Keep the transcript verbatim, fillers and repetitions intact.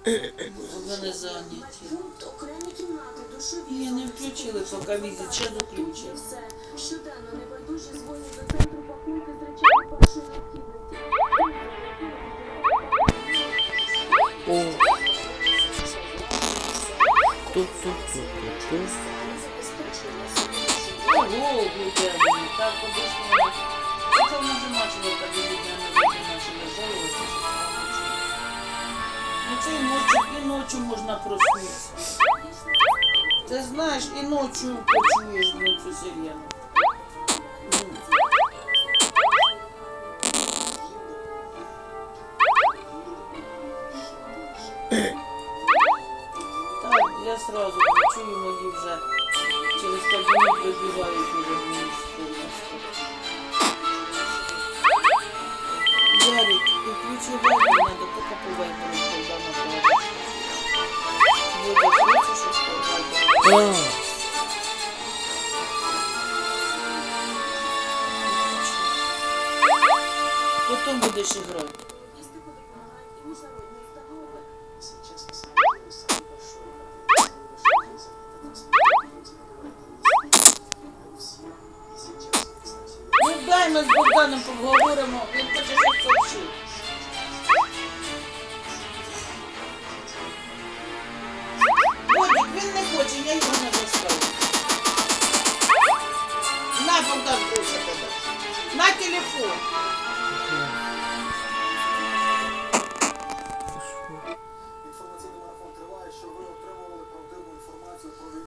Вони зайняті. Ні, не включили, поки візит ще доключили. Щоденно небайдужі дзвонять до центру пакунки з речами першої необхідності. О. Тут-тут-тут-тут-тут. Ого, буде, так обіцяно. Це вона вже бачила, так і буде, вона почала жалуватися, що вона нічого. Ну це і ночі, і ночі можна проснутися. Ти знаєш, і ночі почуєш ну, цю сирену. Так, я сразу чую, мої вже через кабінет вибігають уже в міністерство. Ярик, і ключі вайбер надо, тільки по вайберу складано проводити. Буде ключі, що по вайберу. Потім будеш грати. Ну дай ми з Богданом поговоримо, він хоче щось сообщити. Бодик, він не хоче, я його не заставлю. На, Богдан, просить тебе. На телефон.